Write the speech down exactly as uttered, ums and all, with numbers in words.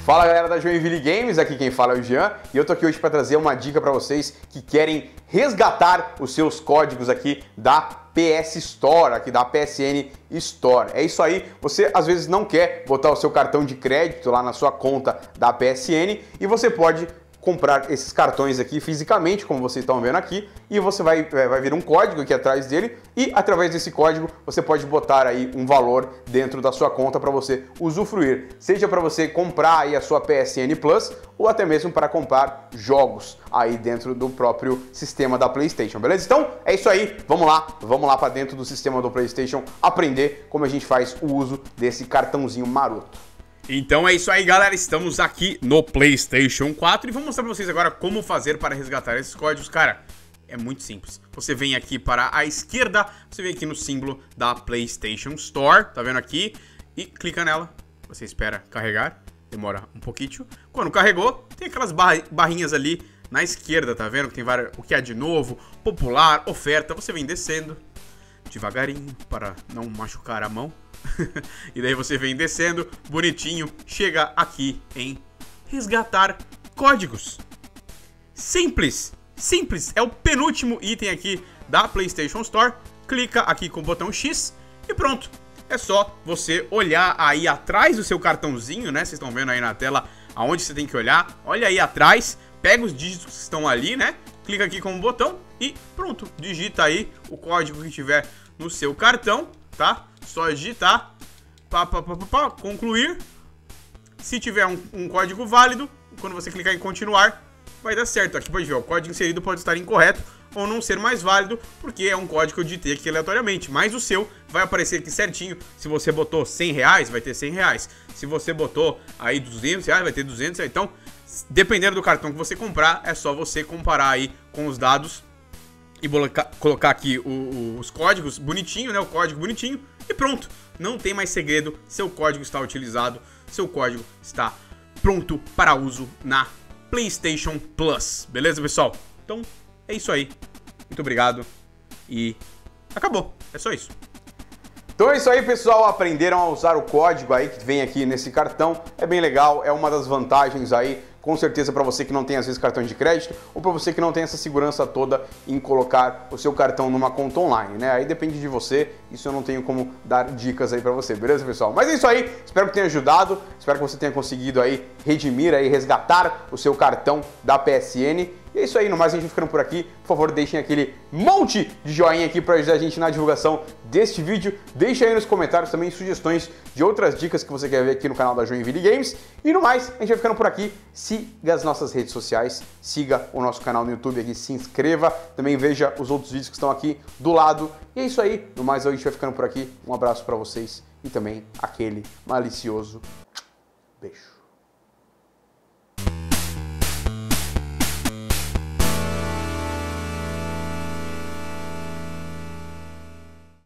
Fala galera da Joinville Games, aqui quem fala é o Jean e eu tô aqui hoje para trazer uma dica para vocês que querem resgatar os seus códigos aqui da P S Store, aqui da P S N Store. É isso aí, você às vezes não quer botar o seu cartão de crédito lá na sua conta da P S N e você pode comprar esses cartões aqui fisicamente, como vocês estão vendo aqui, e você vai, vai vir um código aqui atrás dele e através desse código você pode botar aí um valor dentro da sua conta para você usufruir, seja para você comprar aí a sua P S N Plus ou até mesmo para comprar jogos aí dentro do próprio sistema da PlayStation, beleza? Então é isso aí, vamos lá, vamos lá para dentro do sistema do PlayStation aprender como a gente faz o uso desse cartãozinho maroto. Então é isso aí, galera, estamos aqui no PlayStation quatro e vou mostrar pra vocês agora como fazer para resgatar esses códigos. Cara, é muito simples. Você vem aqui para a esquerda, você vem aqui no símbolo da PlayStation Store, tá vendo aqui? E clica nela, você espera carregar, demora um pouquinho. Quando carregou, tem aquelas barrinhas ali na esquerda, tá vendo? Tem várias, o que é de novo, popular, oferta, você vem descendo devagarinho para não machucar a mão. E daí você vem descendo, bonitinho, chega aqui em resgatar códigos. Simples, simples, é o penúltimo item aqui da PlayStation Store. Clica aqui com o botão X e pronto. É só você olhar aí atrás do seu cartãozinho, né? Vocês estão vendo aí na tela aonde você tem que olhar. Olha aí atrás, pega os dígitos que estão ali, né? Clica aqui com o botão e pronto, digita aí o código que tiver no seu cartão, tá? Só digitar, pá, pá, pá, pá, pá, concluir. Se tiver um, um código válido, quando você clicar em continuar, vai dar certo. Aqui pode ver, o código inserido pode estar incorreto ou não ser mais válido, porque é um código que eu digitei aqui aleatoriamente. Mas o seu vai aparecer aqui certinho. Se você botou cem reais, vai ter cem reais. Se você botou aí duzentos reais, vai ter duzentos reais. Então, dependendo do cartão que você comprar, é só você comparar aí com os dados e colocar aqui o, o, os códigos bonitinho, né? O código bonitinho e pronto. Não tem mais segredo. Seu código está utilizado. Seu código está pronto para uso na PlayStation Plus. Beleza, pessoal? Então, é isso aí. Muito obrigado. E acabou. É só isso. Então é isso aí, pessoal, aprenderam a usar o código aí que vem aqui nesse cartão, é bem legal, é uma das vantagens aí, com certeza para você que não tem às vezes cartão de crédito ou para você que não tem essa segurança toda em colocar o seu cartão numa conta online, né? Aí depende de você, isso eu não tenho como dar dicas aí para você, beleza, pessoal? Mas é isso aí, espero que tenha ajudado, espero que você tenha conseguido aí redimir aí, resgatar o seu cartão da P S N. E é isso aí, no mais a gente vai ficando por aqui. Por favor, deixem aquele monte de joinha aqui para ajudar a gente na divulgação deste vídeo. Deixem aí nos comentários também sugestões de outras dicas que você quer ver aqui no canal da Joinville Games. E no mais, a gente vai ficando por aqui. Siga as nossas redes sociais, siga o nosso canal no YouTube aqui, se inscreva. Também veja os outros vídeos que estão aqui do lado. E é isso aí, no mais a gente vai ficando por aqui. Um abraço para vocês e também aquele malicioso beijo.